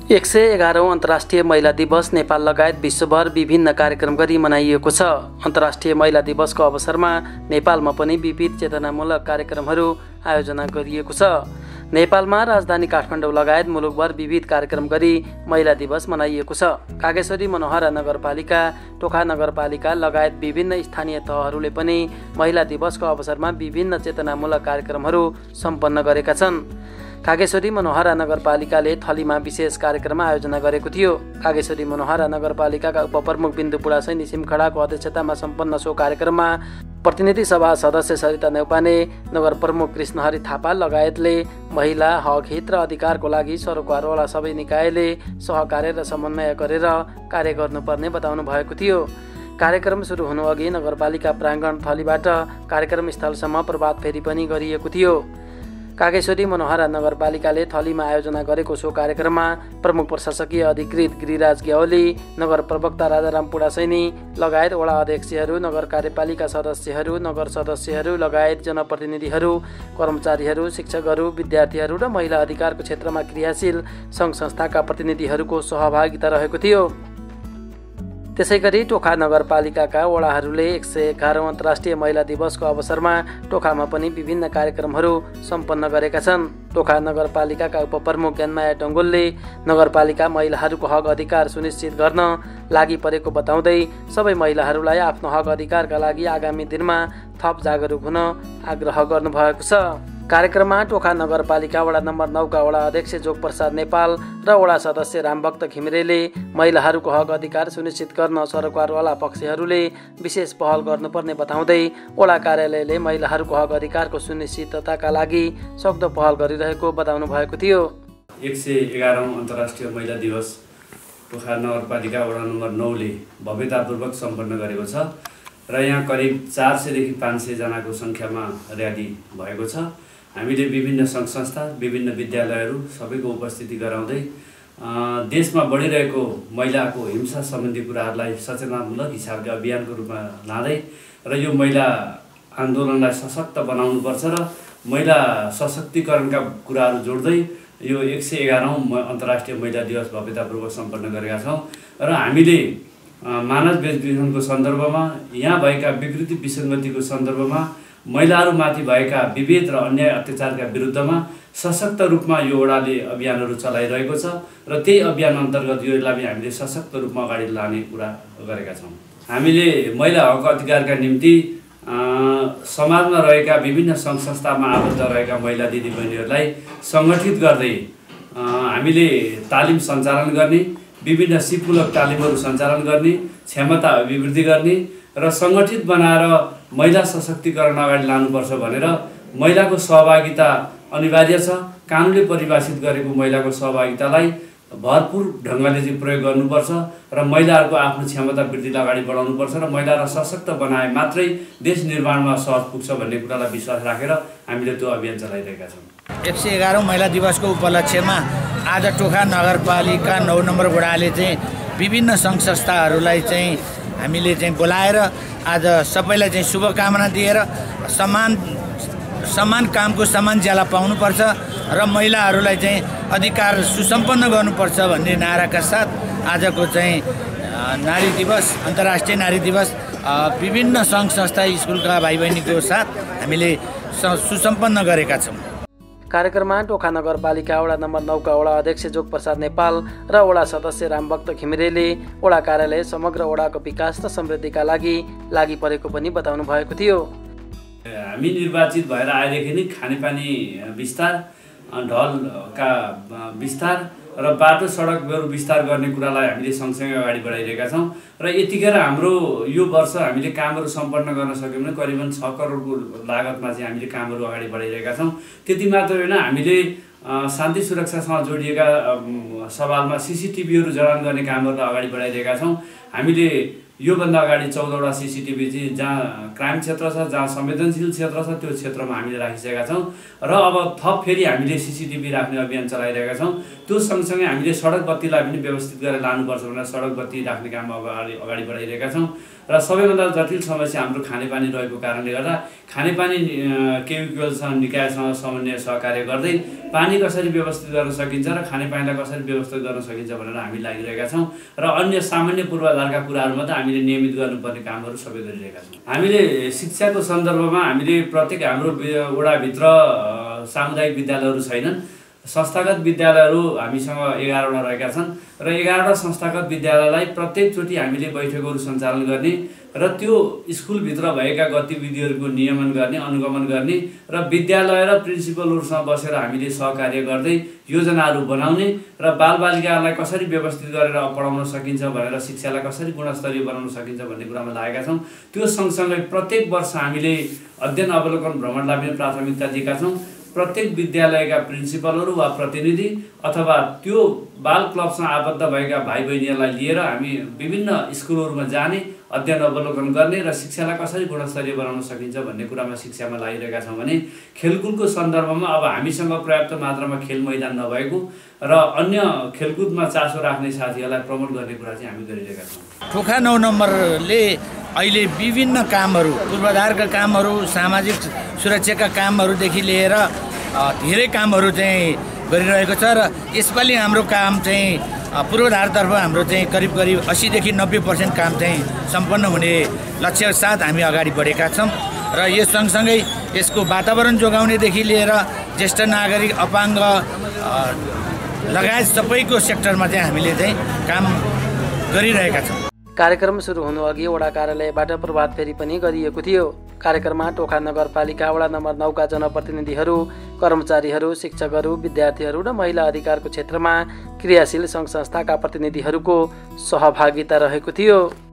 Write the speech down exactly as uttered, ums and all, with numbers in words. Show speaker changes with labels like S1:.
S1: एक सय एघारौं अन्तर्राष्ट्रिय महिला दिवस नेपाल लगायत विश्वभर विभिन्न कार्यक्रम गरी मनाइएको छ। अन्तर्राष्ट्रिय महिला दिवसको अवसरमा नेपालमा पनि विविध चेतनामूलक कार्यक्रमहरू आयोजना गरिएको छ। नेपालमा राजधानी काठमाडौँ लगायत मुलुकभर विविध कार्यक्रम गरी महिला दिवस मनाइएको छ। कागेश्वरी मनोहरा नगरपालिका, टोखा नगरपालिका लगायत विभिन्न स्थानीय तहहरूले पनि महिला दिवसको अवसरमा विभिन्न चेतनामूलक कार्यक्रमहरू सम्पन्न गरेका छन्। कागेश्वरी मनोहरा नगरपालिकाले थलीमा विशेष कार्यक्रम आयोजना गरेको थियो। कागेश्वरी मनोहरा नगरपालिकाका उपप्रमुख बिन्दु पुडासैनी सिमखडाको अध्यक्षतामा सम्पन्न सो कार्यक्रममा प्रतिनिधि सभा सदस्य सरिता नेउपाने, नगर प्रमुख कृष्णहरि थापा लगायतले महिला हक हित र अधिकारको लागि सरोकारवाला सबै निकायले सहकार्य र समन्वय गरेर कार्य गर्नुपर्ने बताउनु भएको थियो। कार्यक्रम सुरु हुनु अघि नगरपालिका प्राङ्गण थलीबाट कार्यक्रम स्थलसम्म प्रभात फेरी पनि गरिएको थियो। कागेश्वरी मनोहरा नगरपालिकाले थलीमा आयोजना गरेको सो कार्यक्रममा प्रमुख प्रशासकीय अधिकृत गिरिराज ग्यावली, नगर प्रवक्ता राजाराम पुडासैनी लगायत वडा अध्यक्षहरू, नगर कार्यपालिका सदस्यहरू, नगर सदस्यहरू लगायत जनप्रतिनिधिहरू, कर्मचारीहरू, शिक्षकहरू, विद्यार्थीहरू र महिला अधिकारको क्षेत्रमा क्रियाशील सङ्घ संस्थाका प्रतिनिधिहरूको सहभागिता रहेको थियो। त्यसैगरी टोखा नगरपालिकाका वडाहरूले एक सय एघारौं अन्तर्राष्ट्रिय महिला दिवसको अवसरमा टोखामा पनि विभिन्न कार्यक्रमहरू सम्पन्न गरेका छन्। टोखा नगरपालिकाका उपप्रमुख ज्ञानमाया डङ्गोलले नगरपालिका महिलाहरूको हक अधिकार सुनिश्चित गर्न लागि परेको बताउँदै सबै महिलाहरूलाई आफ्नो हक अधिकारका लागि आगामी दिनमा थप जागरुक हुन आग्रह गर्नुभएको छ। कार्यक्रममा टोखा नगरपालिका वडा नम्बर नौ का वडा अध्यक्ष जोगप्रसाद नेपाल र वडा सदस्य रामभक्त घिमिरेले महिलाहरूको हक अधिकार सुनिश्चित गर्न सरकारवाला पक्षहरूले विशेष पहल गर्नुपर्ने बताउँदै वडा कार्यालयले महिलाहरूको हक अधिकारको सुनिश्चितताका लागि सक्दो पहल गरिरहेको बताउनु भएको थियो।
S2: एक सय एघारौं अन्तर्राष्ट्रिय महिला दिवस टोखा नगरपालिका वडा नम्बर नौ ले भव्यतापूर्वक सम्पन्न गरेको छ र यहाँ करिब चार सयदेखि पाँच सय जनाको सङ्ख्यामा र्याली भएको छ। हामीले विभिन्न सङ्घ संस्था, विभिन्न विद्यालयहरू सबैको उपस्थिति गराउँदै देशमा बढिरहेको महिलाको हिंसा सम्बन्धी कुराहरूलाई सचेतनामूलक हिसाबले अभियानको रूपमा लाँदै र यो महिला आन्दोलनलाई सशक्त बनाउनुपर्छ र महिला सशक्तिकरणका कुराहरू जोड्दै यो एक सय एघारौं अन्तर्राष्ट्रिय महिला दिवस भव्यतापूर्वक सम्पन्न गरेका छौँ र हामीले मानव बेचबिखनको सन्दर्भमा, यहाँ भएका विकृति विसङ्गतिको सन्दर्भमा, महिलाहरूमाथि भएका विभेद र अन्याय अत्याचारका विरुद्धमा सशक्त रूपमा यो वडाले अभियानहरू चलाइरहेको छ र त्यही अभियान अन्तर्गत योलाई हामीले सशक्त रूपमा अगाडि लाने कुरा गरेका छौँ। हामीले महिला हक अधिकारका निम्ति समाजमा रहेका विभिन्न सङ्घ संस्थामा आबद्ध रहेका महिला दिदीबहिनीहरूलाई सङ्गठित गर्दै हामीले तालिम सञ्चालन गर्ने, विभिन्न सिपमूलक तालिमहरू सञ्चालन गर्ने, क्षमता अभिवृद्धि गर्ने र सङ्गठित बनाएर महिला सशक्तिकरण अगाडि लानुपर्छ भनेर महिलाको सहभागिता अनिवार्य छ। कानुनले परिभाषित गरेको महिलाको सहभागितालाई भरपूर ढङ्गले चाहिँ प्रयोग गर्नुपर्छ र महिलाहरूको आफ्नो क्षमता वृद्धिलाई अगाडि बढाउनुपर्छ र महिलालाई सशक्त बनाए मात्रै देश निर्माणमा सहज पुग्छ भन्ने कुरालाई विश्वास राखेर हामीले त्यो अभियान चलाइरहेका छौँ।
S3: एक सय एघारौं महिला दिवसको उपलक्ष्यमा आज टोखा नगरपालिका नौ नम्बर वडाले चाहिँ विभिन्न सङ्घ संस्थाहरूलाई चाहिँ हामीले चाहिँ बोलाएर आज सबैलाई चाहिँ शुभकामना दिएर समान समान कामको समान ज्याला पाउनुपर्छ र महिलाहरूलाई चाहिँ अधिकार सुसम्पन्न गर्नुपर्छ भन्ने नाराका साथ आजको चाहिँ नारी दिवस, अन्तर्राष्ट्रिय नारी दिवस विभिन्न सङ्घ संस्था, स्कुलका भाइ बहिनीको साथ हामीले सुसम्पन्न गरेका छौँ।
S1: कार्यक्रममा टोखा नगरपालिका वडा नम्बर नौ का वडा अध्यक्ष जोगप्रसाद नेपाल र वडा सदस्य रामभक्त घिमिरेले वडा कार्यालय समग्र वडाको विकास र समृद्धिका लागि लागि परेको पनि बताउनु भएको थियो।
S2: हामी निर्वाचित भएर आएदेखि नै खानेपानी विस्तार, ढलका विस्तार र बाटो सडकहरू विस्तार गर्ने कुरालाई हामीले सँगसँगै अगाडि बढाइरहेका छौँ र यतिखेर हाम्रो यो वर्ष हामीले कामहरू सम्पन्न गर्न सक्यौँ भने करिबन छ करोडको लागतमा चाहिँ हामीले कामहरू अगाडि बढाइरहेका छौँ। त्यति मात्र होइन, हामीले शान्ति सुरक्षासँग जोडिएका सवालमा सिसिटिभीहरू जडान गर्ने कामहरूलाई अगाडि बढाइरहेका छौँ। हामीले योभन्दा अगाडि चौधवटा सिसिटिभी चाहिँ जहाँ क्राइम क्षेत्र छ, जहाँ संवेदनशील क्षेत्र छ, त्यो क्षेत्रमा हामीले राखिसकेका छौँ र अब थप फेरि हामीले सिसिटिभी राख्ने अभियान चलाइरहेका छौँ। त्यो सँगसँगै हामीले सडक बत्तीलाई पनि व्यवस्थित गरेर लानुपर्छ भनेर सडक बत्ती राख्ने काममा अगाडि अगाडि बढाइरहेका छौँ र सबैभन्दा जटिल समस्या हाम्रो खानेपानी रहेको कारणले गर्दा खानेपानी केमिकलसँग निकायसँग समन्वय सहकार्य गर्दै पानी कसरी व्यवस्थित गर्न सकिन्छ र खानेपानीलाई कसरी व्यवस्थित गर्न सकिन्छ भनेर हामी लागिरहेका छौँ र अन्य सामान्य पूर्वाधारका कुराहरूमा त हामीले नियमित गर्नुपर्ने कामहरू सबै गरिरहेका छौँ। हामीले शिक्षाको सन्दर्भमा हामीले प्रत्येक हाम्रो वडाभित्र सामुदायिक विद्यालयहरू छैनन्, संस्थागत विद्यालयहरू हामीसँग एघारवटा रहेका छन् र एघारवटा संस्थागत विद्यालयलाई प्रत्येकचोटि हामीले बैठकहरू सञ्चालन गर्ने र त्यो स्कुलभित्र भएका गतिविधिहरूको नियमन गर्ने, अनुगमन गर्ने र विद्यालय र प्रिन्सिपलहरूसँग बसेर हामीले सहकार्य गर्दै योजनाहरू बनाउने र बालबालिकाहरूलाई कसरी व्यवस्थित गरेर पढाउन सकिन्छ भनेर शिक्षालाई कसरी गुणस्तरीय बनाउन सकिन्छ भन्ने कुरामा लागेका छौँ। त्यो सँगसँगै प्रत्येक वर्ष हामीले अध्ययन अवलोकन भ्रमणलाई पनि प्राथमिकता दिएका छौँ। प्रत्येक विद्यालयका प्रिन्सिपलहरू वा प्रतिनिधि अथवा त्यो बाल क्लबसँग आबद्ध भएका भाइ बहिनीहरूलाई लिएर हामी विभिन्न स्कुलहरूमा जाने, अध्ययन अवलोकन गर्ने र शिक्षालाई कसरी गुणस्तरीय बनाउन सकिन्छ भन्ने कुरामा शिक्षामा लागिरहेका छौँ भने खेलकुदको सन्दर्भमा अब हामीसँग पर्याप्त मात्रामा खेल मैदान नभएको र अन्य खेलकुदमा चासो राख्ने साथीहरूलाई प्रमोट गर्ने कुरा चाहिँ हामी गरिरहेका छौँ।
S3: टोखा नौ नम्बरले अहिले विभिन्न कामहरू, पूर्वाधारका कामहरू, सामाजिक सुरक्षाका कामहरूदेखि लिएर धेरै कामहरू चाहिँ गरिरहेको छ र यसपालि हाम्रो काम चाहिँ पूर्वाधारतर्फ हाम्रो चाहिँ करिब करिब अस्सीदेखि नब्बे पर्सेन्ट काम चाहिँ सम्पन्न हुने लक्ष्य साथ हामी अगाडि बढेका छौँ र यस सँगसँगै यसको वातावरण जोगाउनेदेखि लिएर ज्येष्ठ नागरिक, अपाङ्ग लगायत सबैको सेक्टरमा चाहिँ हामीले चाहिँ काम गरिरहेका छौँ।
S1: कार्यक्रम सुरु हुनु अघि वडा कार्यालयबाट प्रभात फेरी पनि गरिएको थियो। कार्यक्रममा टोखा नगरपालिका वडा नम्बर नौका जनप्रतिनिधिहरू, कर्मचारीहरू, शिक्षकहरू, विद्यार्थीहरू र महिला अधिकारको क्षेत्रमा क्रियाशील सङ्घ संस्थाका प्रतिनिधिहरूको सहभागिता रहेको थियो।